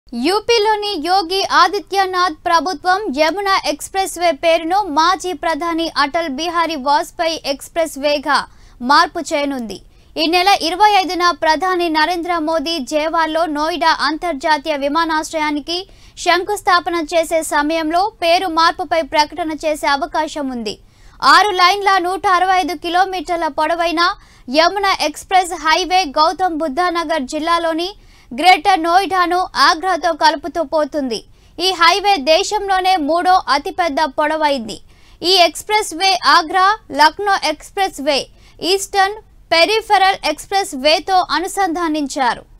యూపీలోని యోగి ఆదిత్యనాథ్ ప్రభుత్వం Yamuna express way పేరును మాజీ ప్రధాని అటల్ బిహారీ వాజ్పేయి ఎక్స్‌ప్రెస్ వేగా మార్పు చేయనుంది. ఈ నెల 25న ప్రధాని నరేంద్ర మోదీ జేవార్లో నోయిడా అంతర్జాతీయ విమానాశ్రయానికి శంకుస్థాపన చేసే సమయంలో పేరు మార్పుపై ప్రకటన చేసే అవకాశం ఉంది. 6 లైన్ల 165 కిలోమీటర్ల పొడవైన యమునా ఎక్స్‌ప్రెస్ హైవే గౌతమ్ బుద్ధ నగర్ జిల్లాలోని గ్రేటర్ నోయిడాను ఆగ్రాతో కలుపుతూ పోతుంది. ఈ హైవే దేశంలోనే 3వ అతిపెద్ద పొడవైంది. ఈ express way Agra Lucknow express way, eastern peripheral express వేతో అనుసంధానించారు.